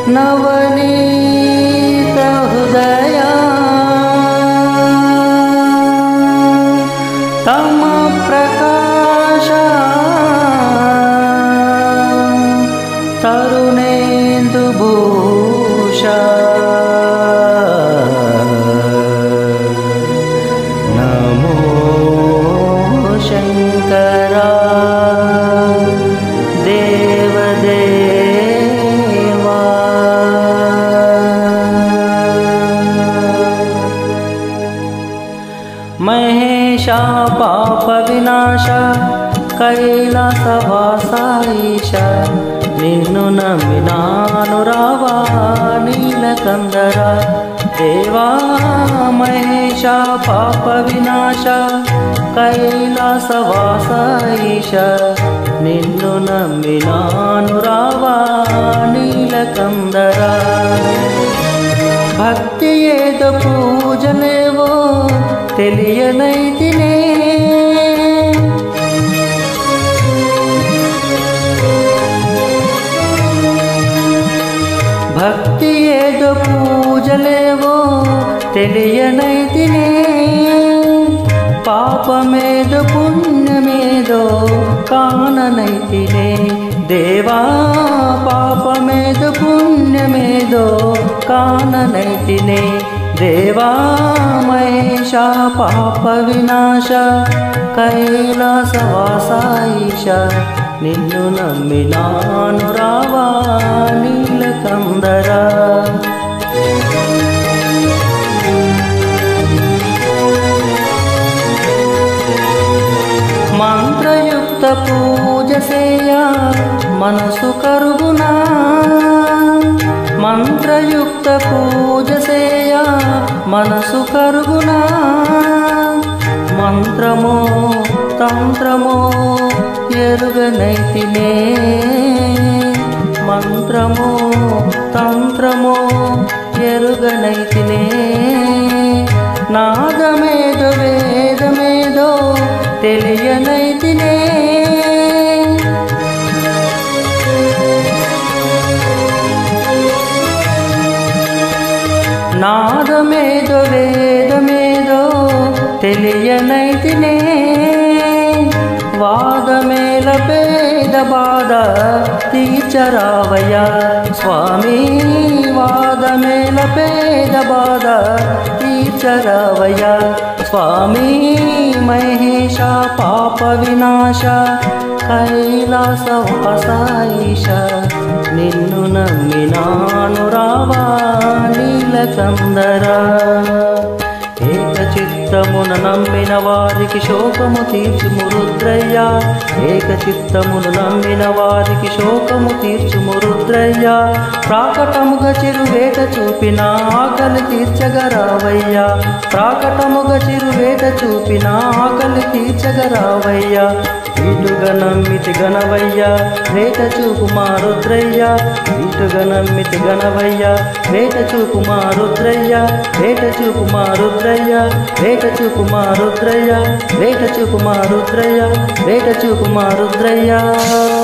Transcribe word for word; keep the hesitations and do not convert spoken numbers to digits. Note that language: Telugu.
नवनीत हृदया तम प्रकाश तरुणेन्दु भूषा नमो शंकरा देवदेवा। महेशा पाप विनाशा कैलासवासा ईशा నిన్ను నమ్మినాను రావా నీలకందర దేవా మహేశ పాప వినాశ కైలాసవాస ఈశ నిన్ను నమ్మినాను రావా నీలకందర భక్తి ఏదో పూజలేవో తెలియనైతినే భక్తి ఏదో పూజలేవో తెలియనైతినే పాపమేదో పుణ్యమేదో కాననైతినే దేవా పాపమేదో పుణ్యమేదో కాననైతినే దేవా మహేశ పాప వినాశ కైలాసవాస ఈశ నిన్ను నమ్మినాను రావా నీలకందర మంత్రయుక్త పూజ సేయ మనసు కరుగునా మంత్రయుక్త పూజ సేయ మనసు కరుగునా మంత్రమో తంత్రమో ఎరుగనైతినే మంత్రమో తంత్రమో ఎరుగనైతినే నాదమేదో వేదమేదో తెలియనైతినే నాదమేదో వేదమేదో తెలియనైతినే వాదమేల పేద బాధ తీర్చరావయ్యా స్వామి వాదమేల పేద బాధ తీర్చరావయ్యా స్వామి మహేశ పాప వినాశ కైలాసవాస ఈశ నిన్ను నమ్మినాను రావా నీలకందర ఏకచిత్తమున నమ్మిన వారికి శోకము తీర్చుము రుద్రయ్య ఏకచిత్తమును నమ్మిన వారికి శోకము తీర్చుము రుద్రయ్య ప్రాకటముగా చిరువేట చూపిన ఆకలి తీర్చగరావయ్యా ప్రాకటముగా చిరువేట చూపిన ఆకలి తీర్చగరావయ్యా ఇటుగా నమ్మితి గణవయ్యా వేట చూపు మా రుద్రయ్య ఇటుగా నమ్మితి గణవయ్యా వేట చూపు మా రుద్రయ్య వేట చూపు మా రుద్రయ్య వేట చూపు మా రుద్రయ్య వేట చూపు మా రుద్రయ్య వేట చూపు మా రుద్రయ్య।